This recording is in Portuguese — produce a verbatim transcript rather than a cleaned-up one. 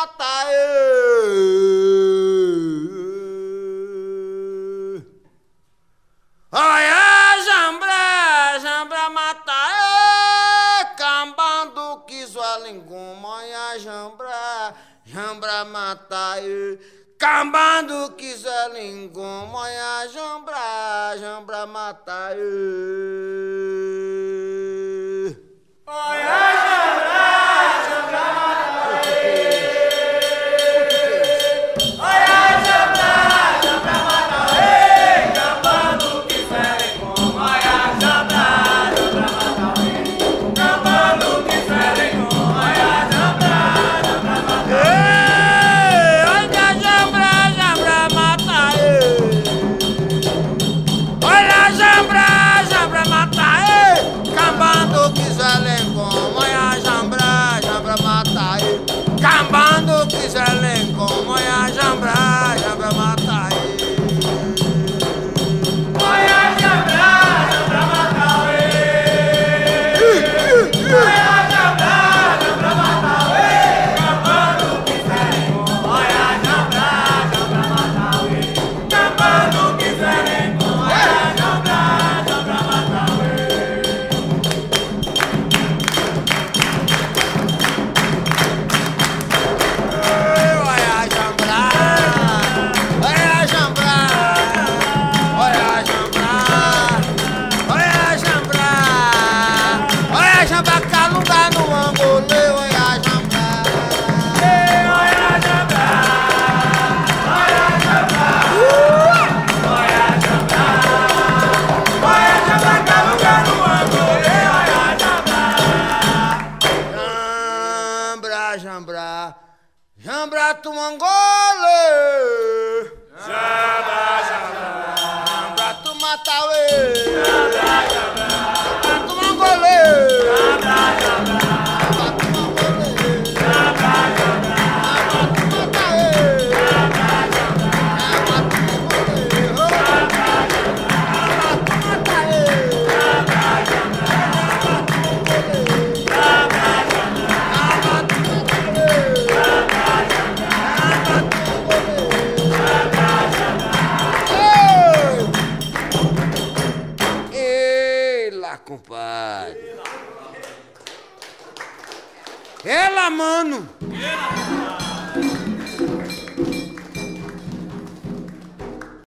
mata eu. Olha, jambra, jambra mata eu. Cambando que sua linguma, olha, jambra, jambra mata eu. Cambando que sua linguma, olha, jambra, jambra mata eu. Olha, Cambando que se len como a jambra, jambra mata olha, jambra, jambra mata olha, jambra, jambra mata cambando que se len como a jambra, jambra mata cambando que se len como a jambra, jambra mata Jambra, jambra tu mangole. Jambra, jambra, jambra tu matawe. Jambra, jambra.